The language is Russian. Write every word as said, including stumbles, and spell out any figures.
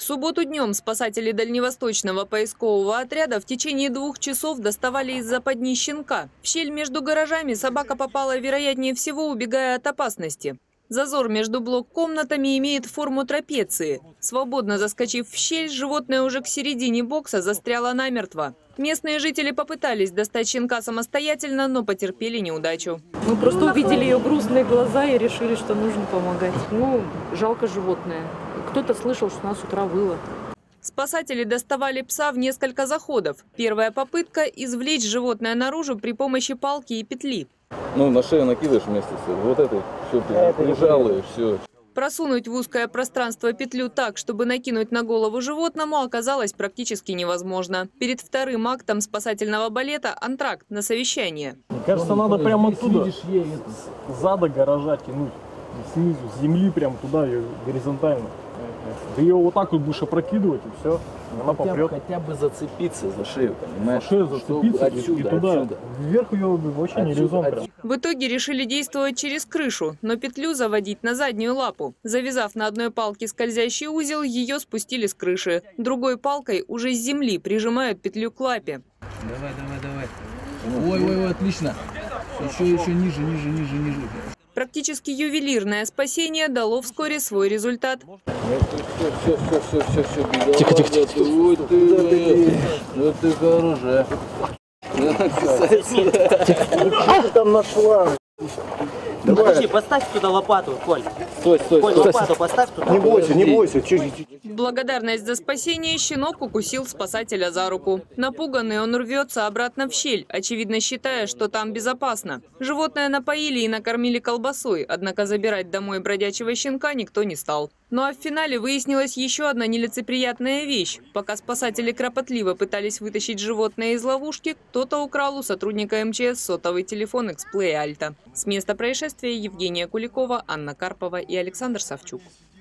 В субботу днем спасатели дальневосточного поискового отряда в течение двух часов доставали из западни щенка. В щель между гаражами собака попала, вероятнее всего, убегая от опасности. Зазор между блок-комнатами имеет форму трапеции. Свободно заскочив в щель, животное уже к середине бокса застряло намертво. Местные жители попытались достать щенка самостоятельно, но потерпели неудачу. Мы просто увидели ее грустные глаза и решили, что нужно помогать. Ну, жалко животное. Кто-то слышал, что она с утра выла. Спасатели доставали пса в несколько заходов. Первая попытка – извлечь животное наружу при помощи палки и петли. Ну, на шею накидываешь вместе с вот этой, все прижало и все. Просунуть в узкое пространство петлю так, чтобы накинуть на голову животному, оказалось практически невозможно. Перед вторым актом спасательного балета – антракт на совещание. Мне кажется, надо прямо оттуда, с зада гаража тянуть, снизу, с земли прямо туда, ее горизонтально. Ты ее вот так вот будешь опрокидывать, и все, она попрет. Хотя бы зацепиться за шею, понимаешь? За шею зацепиться отсюда, и туда. Отсюда. Вверх ее вообще не резон прям. В итоге решили действовать через крышу, но петлю заводить на заднюю лапу. Завязав на одной палке скользящий узел, ее спустили с крыши. Другой палкой уже с земли прижимают петлю к лапе. Давай, давай, давай. Ой, ой, ой, отлично. Еще, еще ниже, ниже, ниже, ниже. Практически ювелирное спасение дало вскоре свой результат. Все, все, все, все, все. Тихо, тихо, тихо. Ой, ты, ну ты хорошая. Что ты там нашла? Давай. Подожди, поставь туда лопату, Коль. Стой, стой, Коль, стой. лопату поставь туда. Не бойся, не бойся. В благодарность за спасение щенок укусил спасателя за руку. Напуганный, он рвется обратно в щель, очевидно считая, что там безопасно. Животное напоили и накормили колбасой, однако забирать домой бродячего щенка никто не стал. Ну а в финале выяснилась еще одна нелицеприятная вещь. Пока спасатели кропотливо пытались вытащить животное из ловушки, кто-то украл у сотрудника эм че эс сотовый телефон X-Play Alta. С места происшествия Евгения Куликова, Анна Карпова и Александр Савчук.